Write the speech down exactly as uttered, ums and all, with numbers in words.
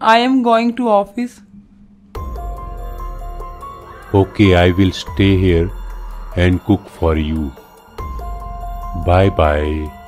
I am going to office. Okay, I will stay here and cook for you. Bye bye.